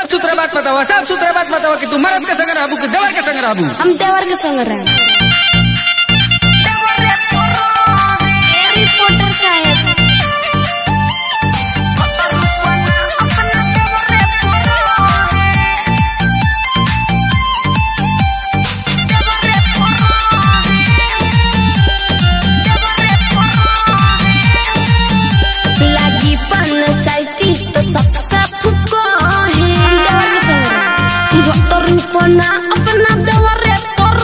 साफ सुथरा बात बतावा कि तू मर्द के संग रहबू कि देवर के संग रहबू। हम देवर के संग रह। रिपोर्टर साहब लागी पंचायती तो सब साफ को है देवर के संग रह। भक्तर रूपना अपना देवर पर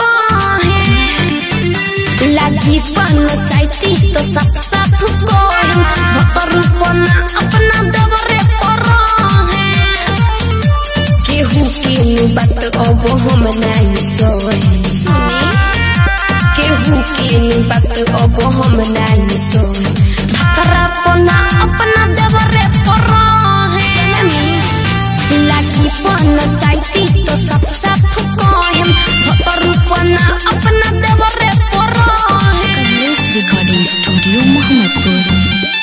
है। लागी पंचायती तो सब साफ को है। भक्तर रूपना अपना देवर पर है। केहू के बात अब हम नहीं सोए सुनी। केहू के बात अब हम नहीं सोए। भक्तरापना अपना देवर पर है। लागी पंचायती तो सब साफ कहेम। भक्तरूपना अपना देवर पर है। Recording studio Mohammadpur.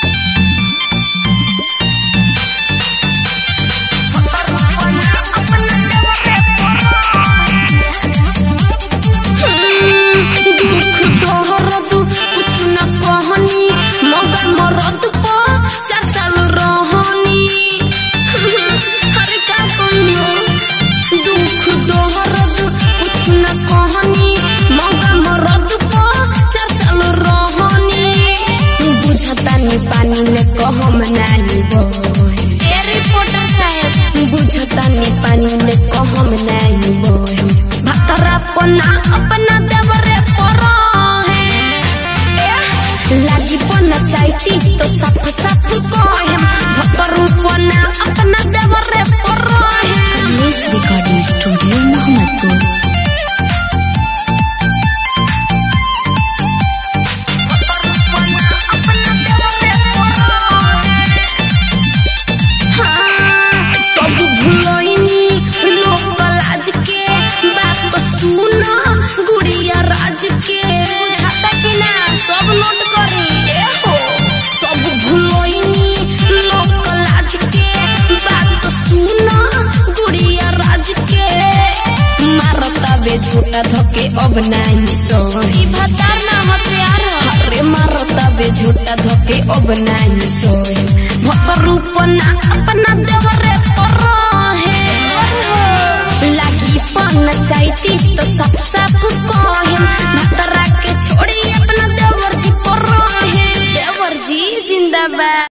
पानी ले हम नहीं बोए। रिपोर्टर साहब बुझतानी पानी ले हम नहीं बोए। भक्तरापना अपना देवर पर है। लागी पंचायती तो साफ साफ कहेम। भक्तरूपना अपना देवर पर है। Recording studio Mohammadpur. गुड़िया राज के खाता कि ना सब नोट करी। सब भूलोइनी लोक लाज के बात सुना गुड़िया राज के। मारता बे झूठा धके अब नहीं सोए। भतार ना हथियार अरे मारता बे झूठा धके अब नहीं सोए। भक्तरूपना अपना देवर पर है। लागी पंचायती तो सब साफ कहेम। भतरा के छोड़ी अपना देवर जी पर है। देवर जी जिंदाबाद।